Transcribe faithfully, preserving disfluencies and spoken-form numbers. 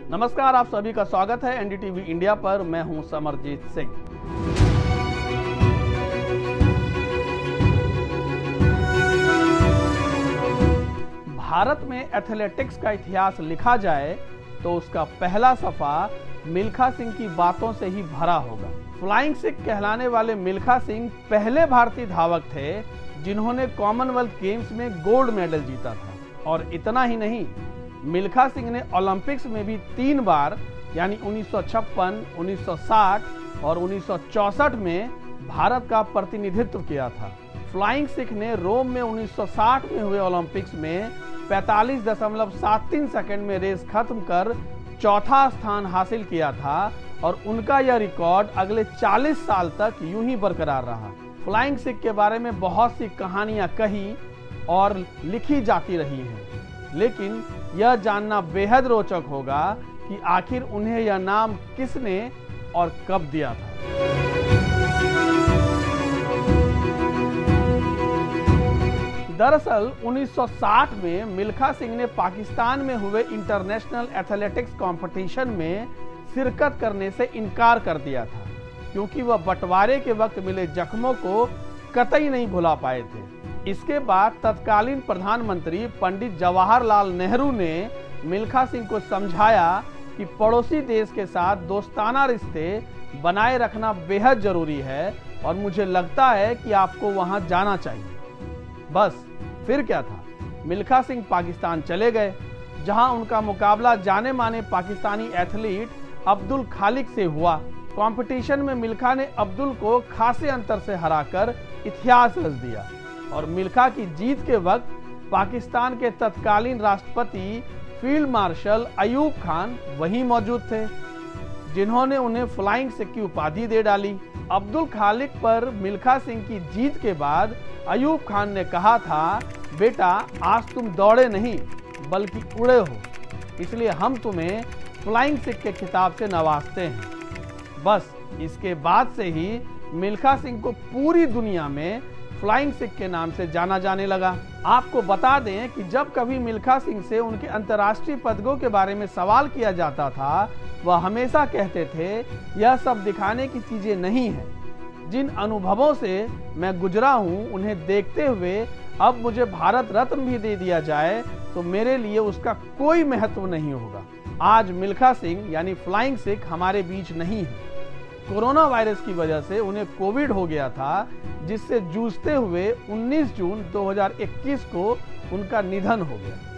नमस्कार, आप सभी का स्वागत है एनडीटीवी इंडिया पर। मैं हूं समरजीत सिंह। भारत में एथलेटिक्स का इतिहास लिखा जाए तो उसका पहला सफा मिल्खा सिंह की बातों से ही भरा होगा। फ्लाइंग सिख कहलाने वाले मिल्खा सिंह पहले भारतीय धावक थे जिन्होंने कॉमनवेल्थ गेम्स में गोल्ड मेडल जीता था। और इतना ही नहीं, मिल्खा सिंह ने ओलंपिक्स में भी तीन बार यानी उन्नीस सौ छप्पन, उन्नीस सौ साठ और उन्नीस सौ चौसठ में भारत का प्रतिनिधित्व किया था। फ्लाइंग सिख ने रोम में उन्नीस सौ साठ में हुए ओलंपिक्स में पैंतालीस दशमलव सात तीन सेकंड में रेस खत्म कर चौथा स्थान हासिल किया था और उनका यह रिकॉर्ड अगले चालीस साल तक यूं ही बरकरार रहा। फ्लाइंग सिख के बारे में बहुत सी कहानियां कही और लिखी जाती रही हैं, लेकिन यह जानना बेहद रोचक होगा कि आखिर उन्हें यह नाम किसने और कब दिया था। दरअसल उन्नीस सौ साठ में मिल्खा सिंह ने पाकिस्तान में हुए इंटरनेशनल एथलेटिक्स कंपटीशन में शिरकत करने से इनकार कर दिया था, क्योंकि वह बंटवारे के वक्त मिले जख्मों को कतई नहीं भुला पाए थे। इसके बाद तत्कालीन प्रधानमंत्री पंडित जवाहरलाल नेहरू ने मिल्खा सिंह को समझाया कि पड़ोसी देश के साथ दोस्ताना रिश्ते बनाए रखना बेहद जरूरी है और मुझे लगता है कि आपको वहां जाना चाहिए। बस फिर क्या था, मिल्खा सिंह पाकिस्तान चले गए, जहां उनका मुकाबला जाने माने पाकिस्तानी एथलीट अब्दुल खालिक से हुआ। कंपटीशन में मिल्खा ने अब्दुल को खासे अंतर से हराकर इतिहास रच दिया और मिल्खा की जीत के वक्त पाकिस्तान के तत्कालीन राष्ट्रपति फील्ड मार्शल अयूब खान वहीं मौजूद थे, जिन्होंने उन्हें फ्लाइंग सिख की उपाधि दे डाली। अब्दुल खालिक पर मिल्खा सिंह की जीत के बाद अयूब खान ने कहा था, बेटा आज तुम दौड़े नहीं बल्कि उड़े हो, इसलिए हम तुम्हें फ्लाइंग सिख के खिताब से नवाजते हैं। बस इसके बाद से ही मिल्खा सिंह को पूरी दुनिया में फ्लाइंग सिख के नाम से जाना जाने लगा। आपको बता दें कि जब कभी मिल्खा सिंह से उनके अंतर्राष्ट्रीय पदकों के बारे में सवाल किया जाता था, वह हमेशा कहते थे, यह सब दिखाने की चीजें नहीं है। जिन अनुभवों से मैं गुजरा हूं, उन्हें देखते हुए अब मुझे भारत रत्न भी दे दिया जाए तो मेरे लिए उसका कोई महत्व नहीं होगा। आज मिल्खा सिंह यानी फ्लाइंग सिख हमारे बीच नहीं है। कोरोना वायरस की वजह से उन्हें कोविड हो गया था, जिससे जूझते हुए उन्नीस जून दो हज़ार इक्कीस को उनका निधन हो गया।